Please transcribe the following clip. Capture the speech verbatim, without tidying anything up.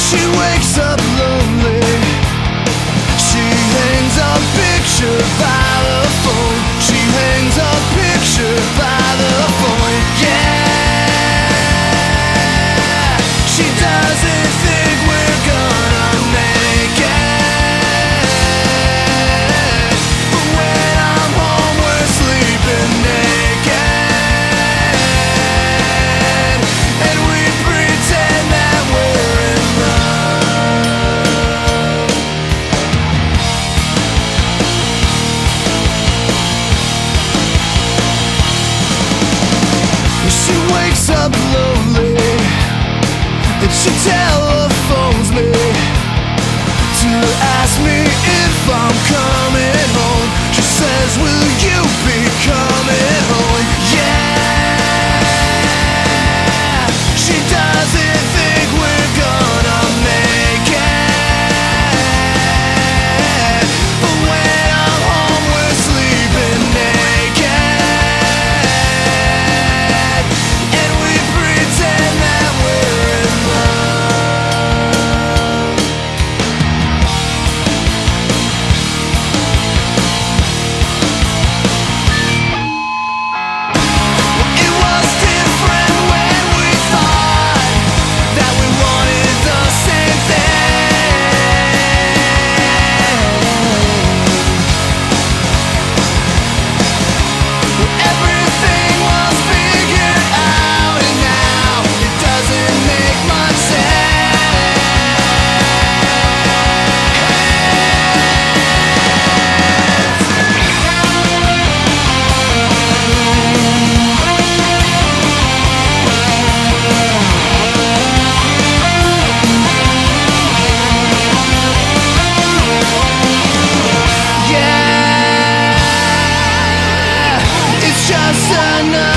She wakes up lonely. She hangs a picture by the phone. She hangs a picture by the phone. Yeah, she doesn't think we're gonna make it. But when I'm home, we're sleeping naked, and we pretend that we're in love. She wakes up lonely, and she telephones me to ask me if I'm coming home. She says, will you be coming home? Yeah, she doesn't think we're gonna make it. But when I'm home, we're sleeping naked, and we pretend that we're in love. It was different when we thought that we wanted the same thing. Everything was figured out, and now it doesn't make much yeah, it's just another